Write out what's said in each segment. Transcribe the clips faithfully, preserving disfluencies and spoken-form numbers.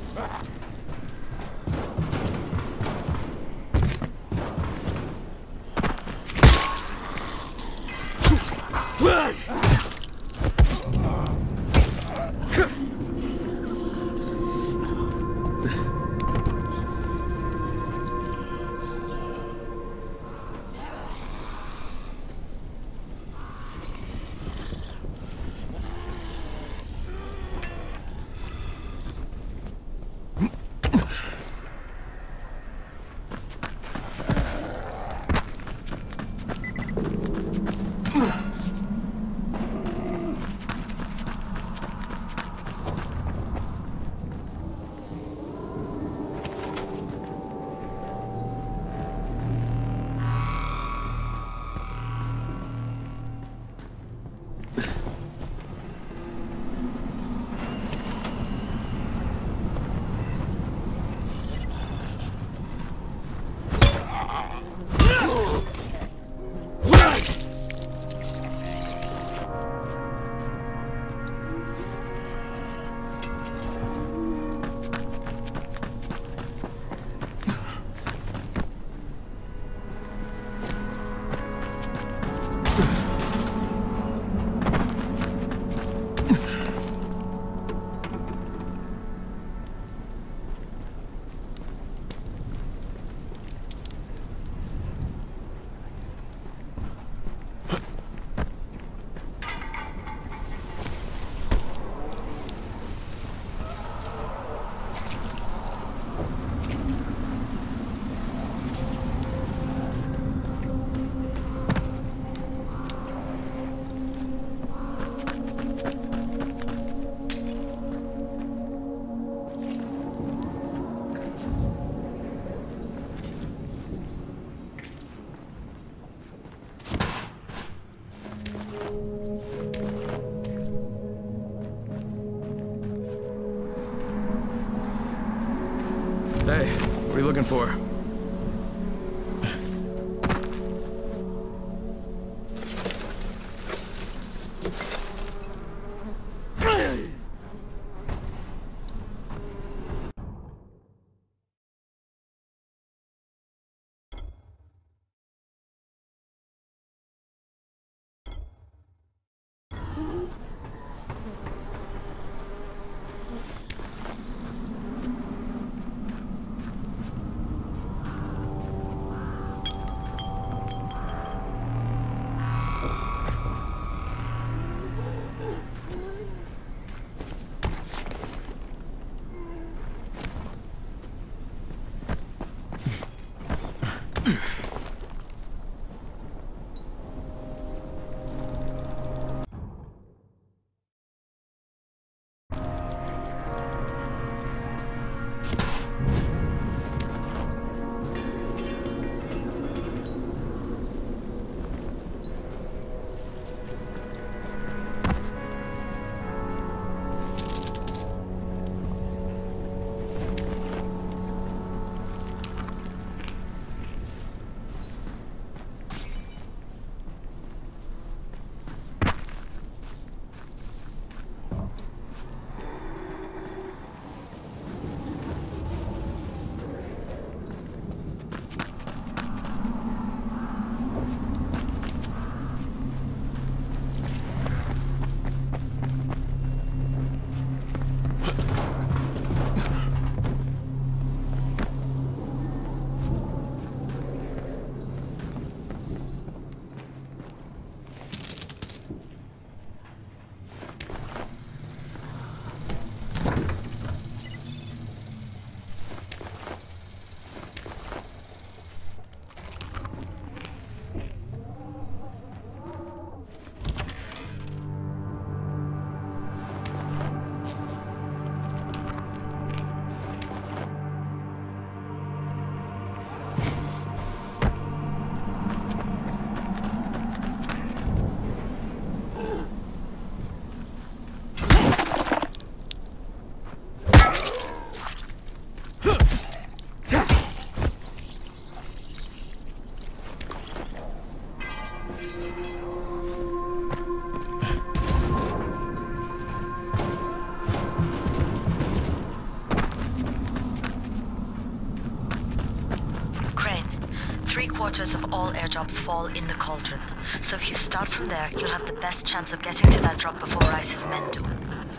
Hey, what are you looking for? quarters of all airdrops fall in the cauldron. So if you start from there, you'll have the best chance of getting to that drop before Rice's men do.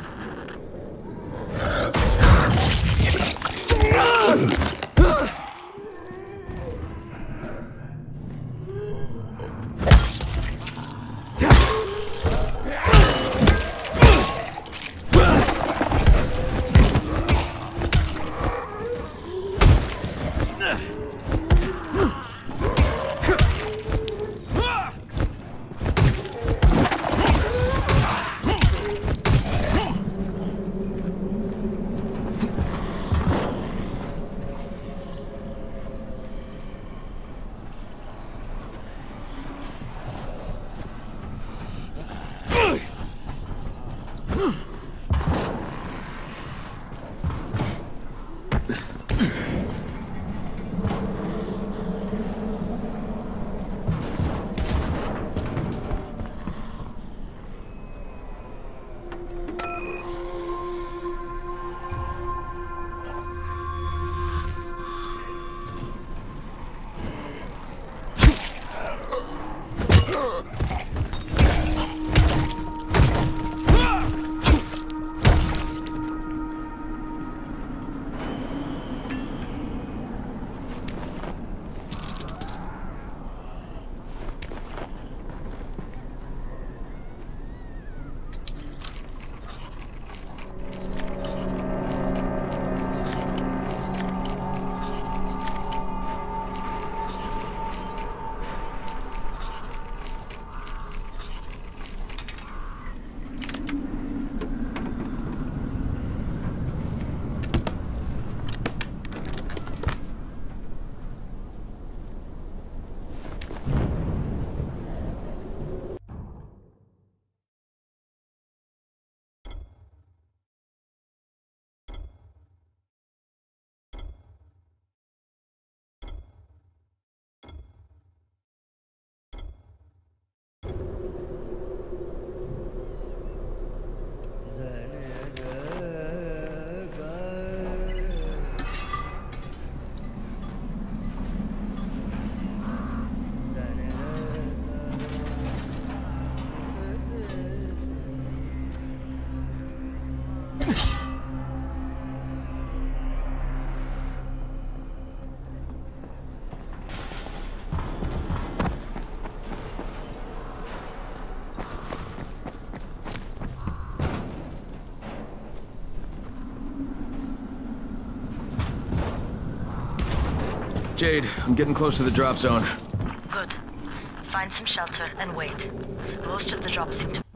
Jade, I'm getting close to the drop zone. Good. Find some shelter and wait. Most of the drops seem to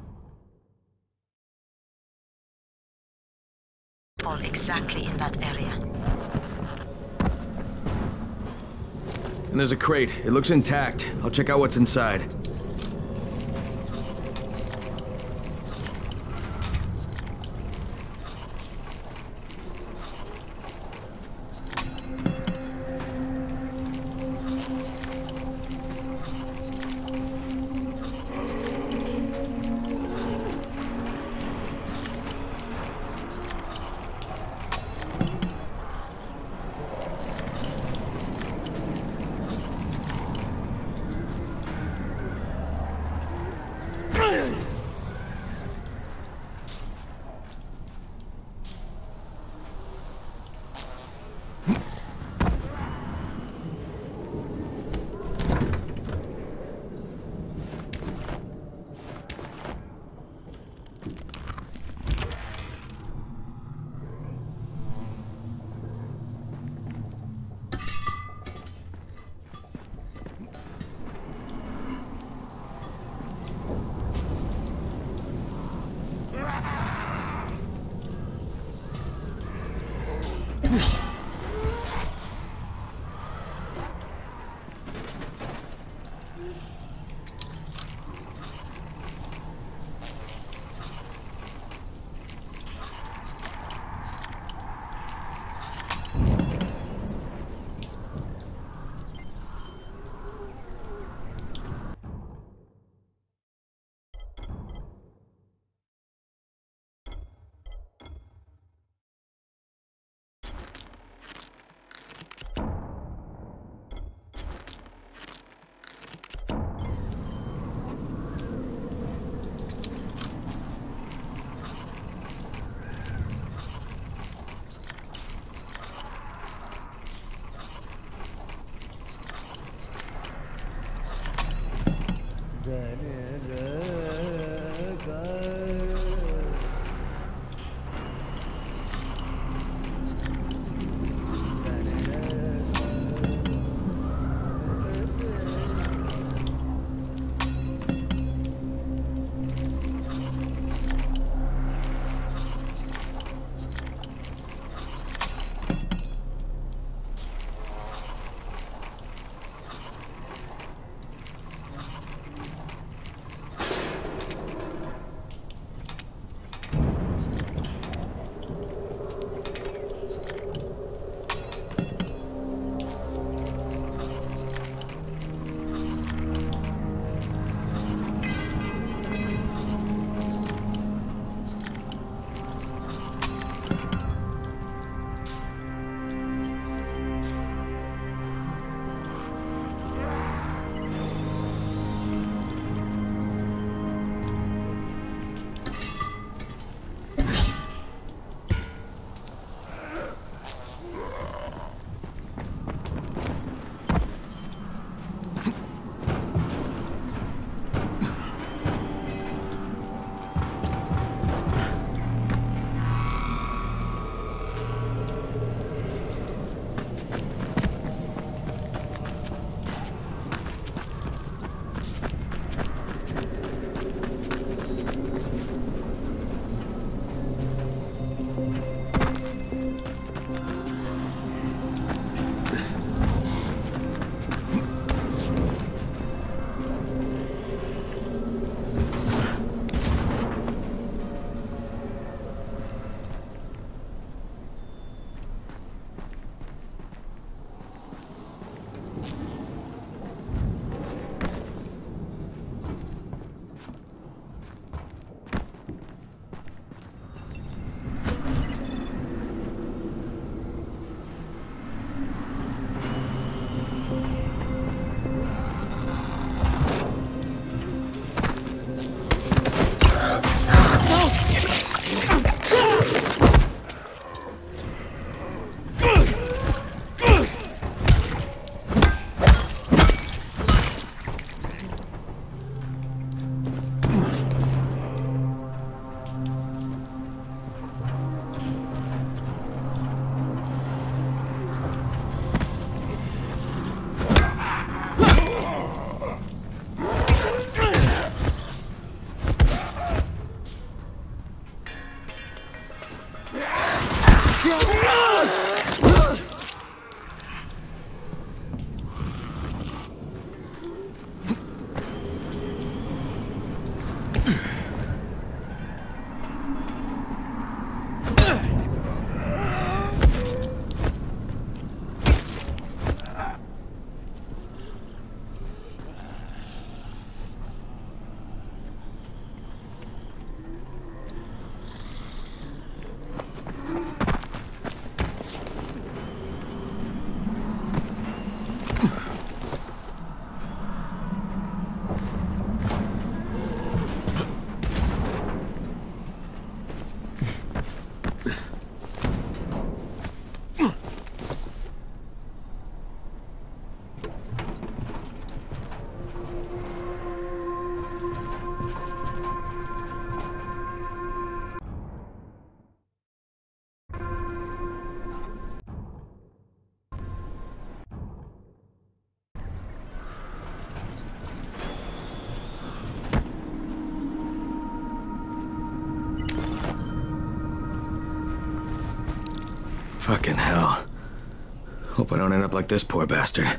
fall exactly in that area. And there's a crate. It looks intact. I'll check out what's inside. Fucking hell. Hope I don't end up like this poor bastard.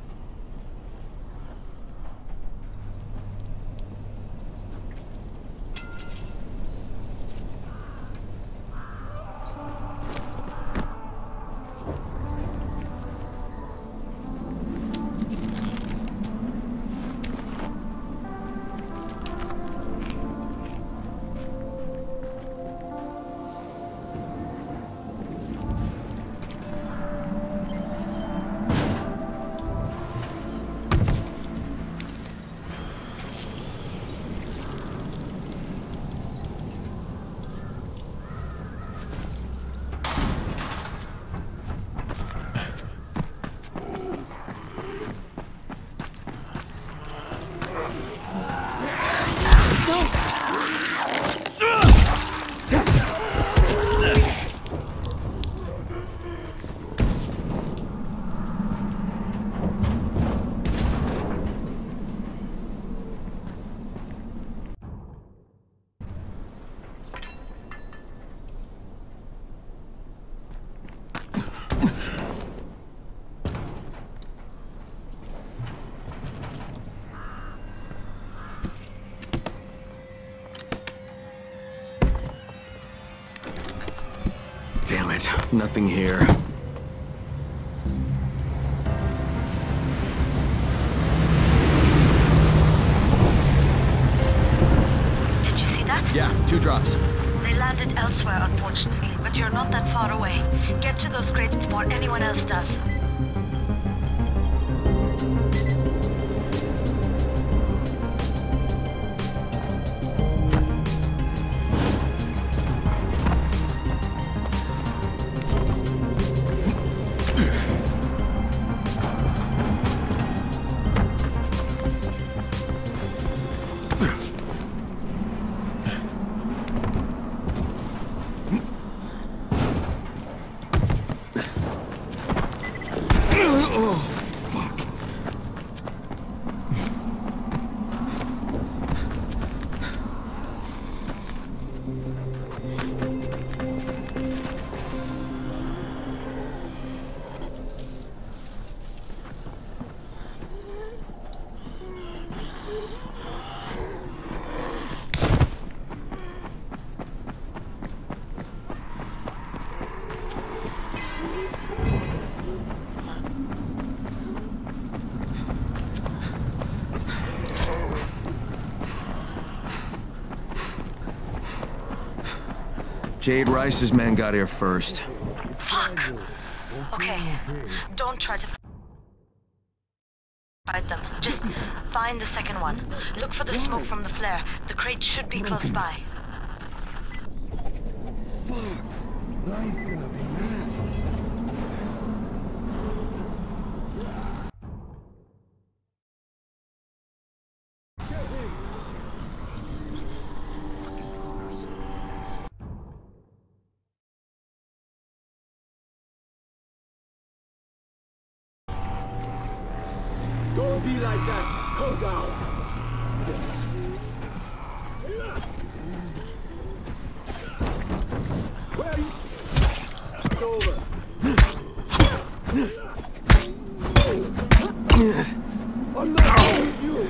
Damn it, nothing here. Did you see that? Yeah, two drops. They landed elsewhere, unfortunately, but you're not that far away. Get to those crates before anyone else does. Jade Rice's men got here first. Fuck! Okay, don't try to fight them. Just find the second one. Look for the smoke from the flare. The crate should be close by. Fuck! Rye's gonna be mad. Don't be like that. Calm down. Yes. Where are you? It's over. I'm not with you.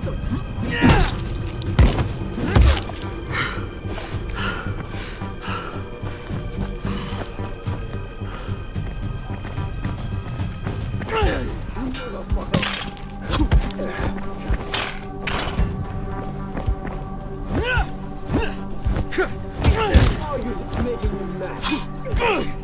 Oh, you're just making me mad.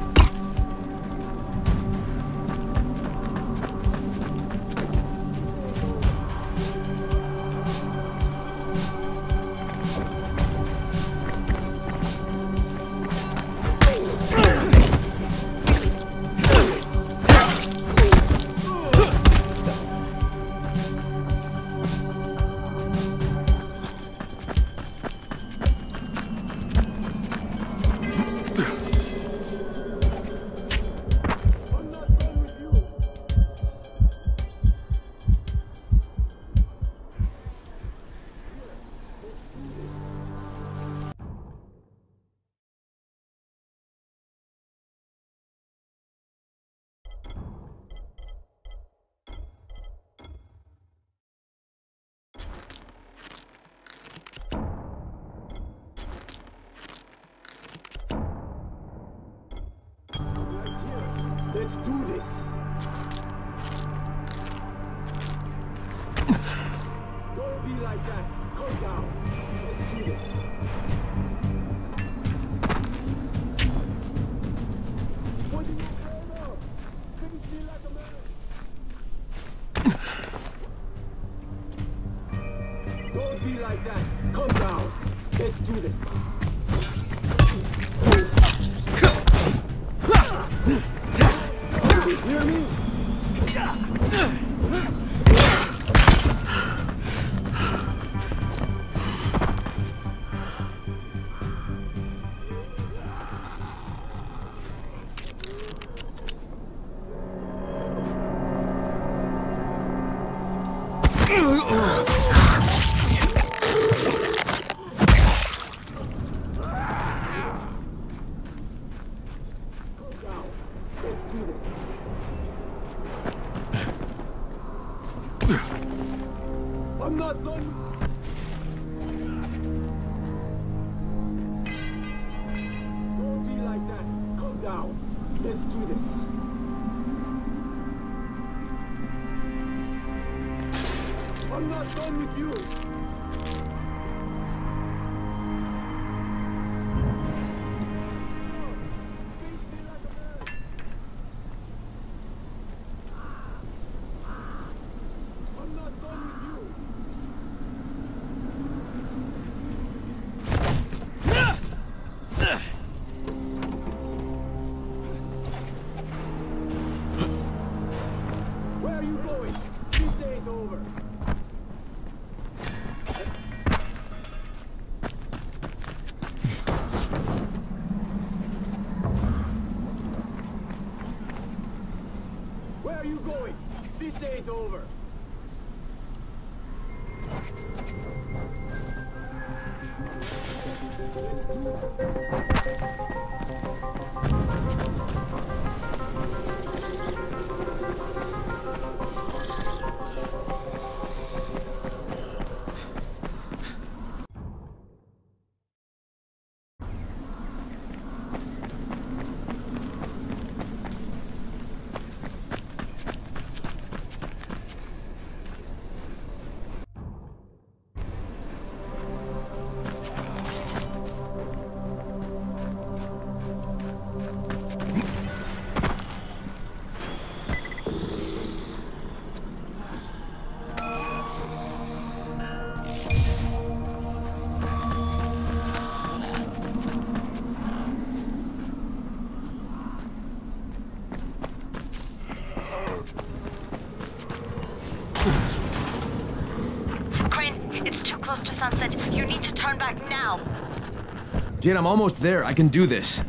Let's do this. Don't be like that. Calm down. Let's do this. What are you afraid of? Finish me like a man. Don't be like that. Calm down. Let's do this. You hear me? Let's do this. I'm not done. Don't be like that. Calm down. Let's do this. I'm not done with you. Face me like a man. I'm not done with you. Where are you going? This day is over. Where are you going? This ain't over. Let's do it. close to sunset. You need to turn back now. Jade, I'm almost there. I can do this.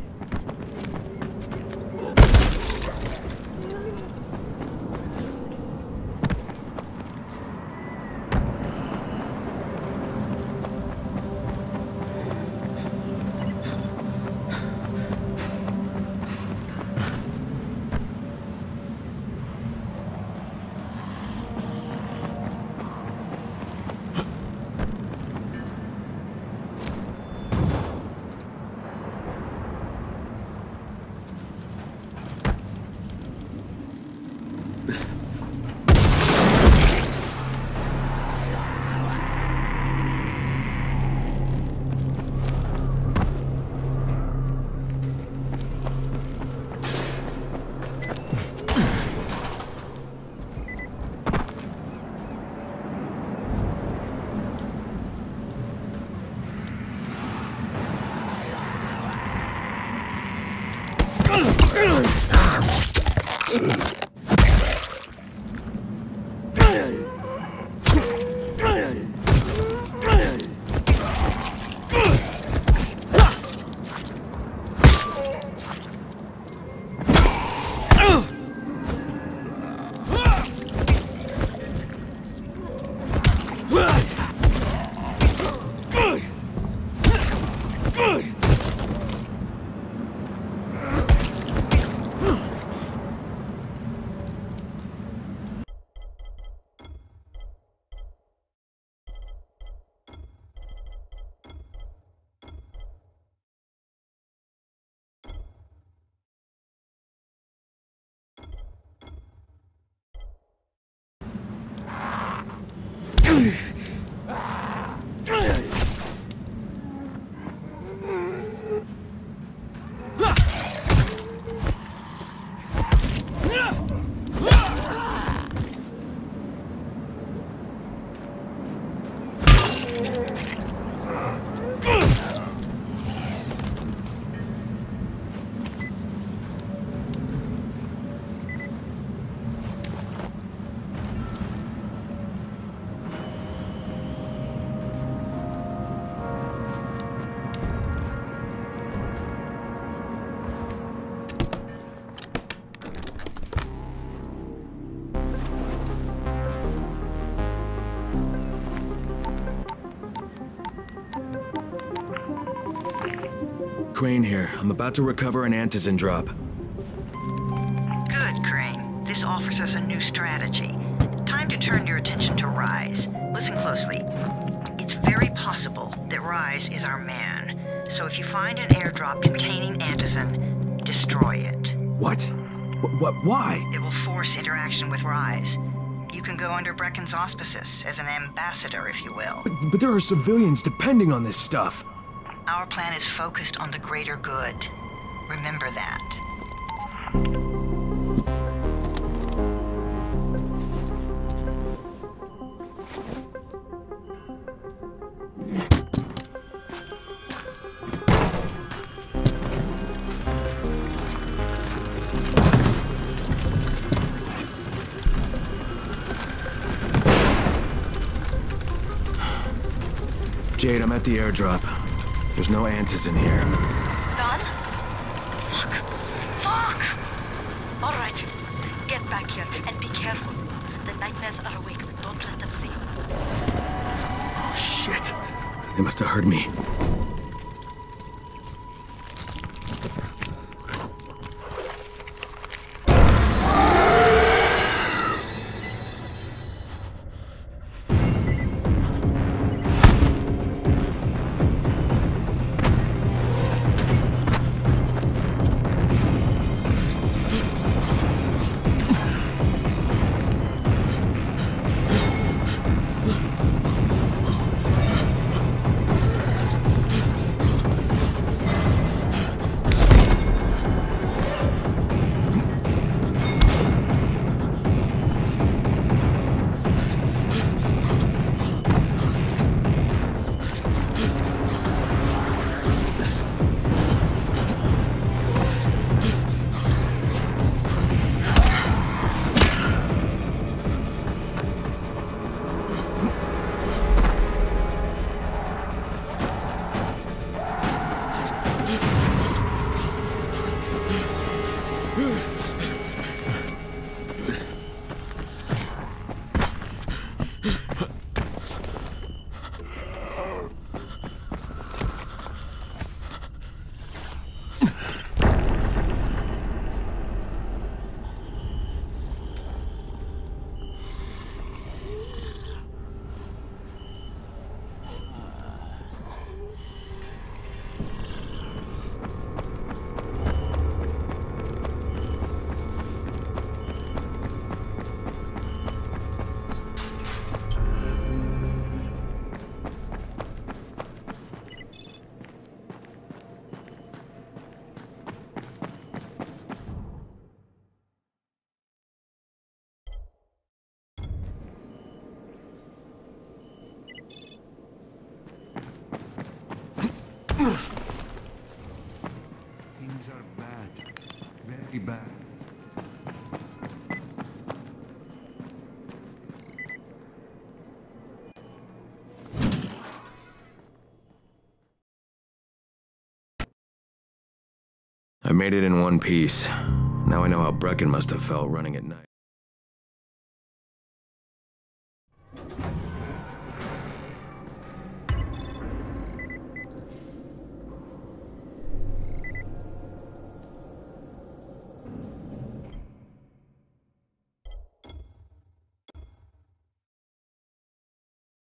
Crane here. I'm about to recover an Antizin drop. Good, Crane. This offers us a new strategy. Time to turn your attention to Rais. Listen closely. It's very possible that Rais is our man. So if you find an airdrop containing Antizin, destroy it. What? What? What? Why? It will force interaction with Rais. You can go under Brecken's auspices as an ambassador, if you will. But, but there are civilians depending on this stuff. Our plan is focused on the greater good. Remember that. Jade, I'm at the airdrop. There's no Antizin here. Done? Fuck. Fuck! All right. Get back here and be careful. The nightmares are awake. Don't let them see. Oh, shit. They must have heard me. Things are bad. Very bad. I made it in one piece. Now I know how Brecken must have felt running at night.